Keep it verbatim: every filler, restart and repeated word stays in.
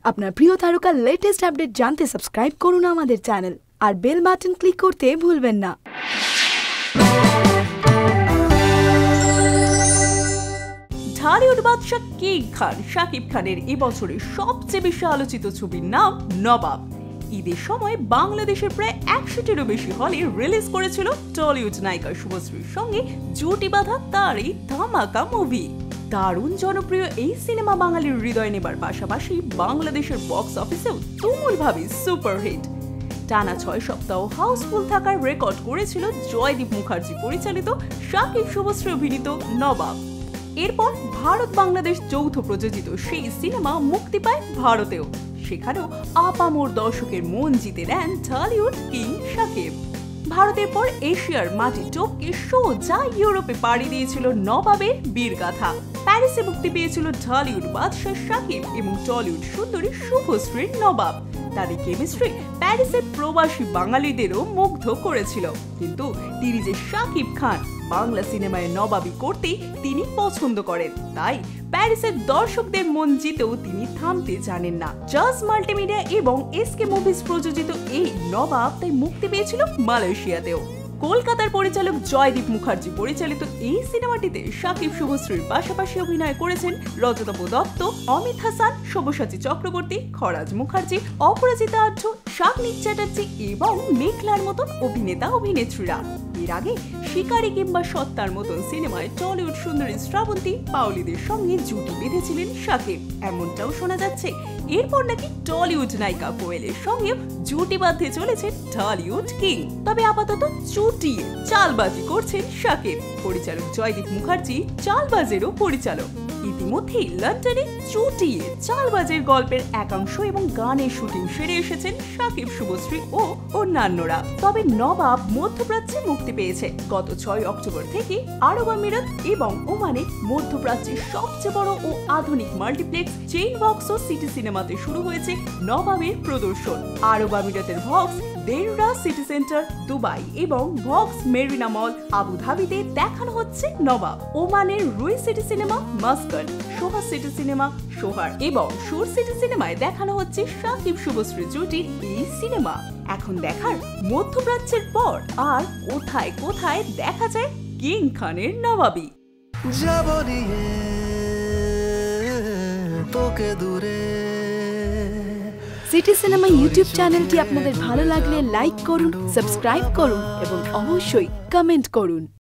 আপনার প্রিয় তারকার লেটেস্ট আপডেট জানতে সাবস্ক্রাইব করুন আমাদের চ্যানেল আর বেল বাটন ক্লিক করতে ভুলবেন না। ঢালিউড বাদশা কিং খান শাকিব খানের এবছরের সবচেয়ে বেশি আলোচিত ছবির নাম নবাব। ঈদের সময় বাংলাদেশের প্রায় একশোটিরও বেশি হলে রিলিজ করেছিল টলিউড নায়িকা শুভশ্রীর সঙ্গে জুটি বাঁধা তার এই ধামাকা মুভি। দারুণ জনপ্রিয় এই সিনেমা বাঙালির হৃদয় নেবার পাশাপাশি বাংলাদেশের বক্স অফিসেও তুমুলভাবে সুপারহিট। টানা ছয় সপ্তাহ হাউসফুল থাকার রেকর্ড করেছিল জয়দীপ মুখার্জি পরিচালিত শাকিব শুভশ্রী অভিনীত নবাব। এরপর ভারত বাংলাদেশ যৌথ প্রযোজিত সেই সিনেমা মুক্তি পায় ভারতেও। সেখানেও আপামোর দর্শকের মন জিতে নেন ঢালিউড কিং শাকিব। ভারতের পর এশিয়ার মাটি টপকে সোজা ইউরোপে পাড়ি দিয়েছিল নবাবের বীরগাথা। প্যারিসে মুক্তি পেয়েছিল ঢালিউড বাদশাহ শাকিব এবং টলিউড সুন্দরী শুভশ্রীর নবাব। তাদের কেমিস্ট্রি প্যারিসের প্রবাসী বাঙালিদেরও মুগ্ধ করেছিল। কিন্তু তিনি যে শাকিব খান বাংলা সিনেমায় নবাবী করতেই তিনি পছন্দ করেন, তাই প্যারিসের দর্শকদের মন জিতেও তিনি থামতে জানেন না। জাজ মাল্টিমিডিয়া এবং এসকে মুভিজ প্রযোজিত এই নবাব তাই মুক্তি পেয়েছিল মালয়েশিয়াতেও। কলকাতার পরিচালক জয়দীপ মুখার্জি পরিচালিত এই সিনেমাটিতে শাকিব শুভশ্রীর পাশাপাশি অভিনয় করেছেন রজতাভ দত্ত, অমিত হাসান, সব্যসাচী চক্রবর্তী, খরাজ মুখার্জি, অপরাজিতা আঢ্য, শাকনিক চ্যাটার্জি এবং মেঘলার মতন অভিনেতা অভিনেত্রীরা। এর আগে শিকারি কিংবা সত্তার মতন সিনেমায় টলিউড সুন্দরী শ্রাবন্তী পাওলিদের সঙ্গে জুটি বেঁধেছিলেন শাকিব, এমনটাও শোনা যাচ্ছে এরপর নাকি টলিউড নায়িকা কোয়েলের সঙ্গেও জুটি বাঁধতে চলেছে ঢালিউড কিং। তবে আপাতত চুটিয়ে চালবাজি করছেন শাকিব। পরিচালক জয়দীপ মুখার্জি চালবাজেরও পরিচালক। ইতিমধ্যেই লন্ডনে চুটিয়ে চালবাজের গল্পের একাংশ এবং গানের শুটিং সেরে এসেছেন শাকিব শুভশ্রী ও অন্যান্যরা। তবে নবাব মধ্যপ্রাচ্যে মুক্তি পেয়েছে। গত ছয় অক্টোবর থেকে আরব আমিরাত এবং ওমানে মধ্যপ্রাচ্যের সবচেয়ে বড় ও আধুনিক মাল্টিপ্লেক্স চেইন ভক্স ও সিটি সিনেমাতে শুরু হয়েছে নবাবের প্রদর্শন। আরব আমিরাতের Vox Deira City Centre, Dubai এবং ভক্স মেরিনা মল আবুধাবিতে দেখানো হচ্ছে নবাব। ওমানের Ruwi City Cinema, Muscat, Sohar City Cinema, Sohar এবং সুর সিটি সিনেমায় দেখানো হচ্ছে শাকিব শুভশ্রী জুটির এই সিনেমা। এখন দেখার মধ্যপ্রাচ্যের পর আর কোথায় কোথায় দেখা যায় কিং খানের নবাবী। সিটি সিনেমা ইউটিউব চ্যানেলটি আপনাদের ভালো লাগলে লাইক করুন, সাবস্ক্রাইব করুন এবং অবশ্যই কমেন্ট করুন।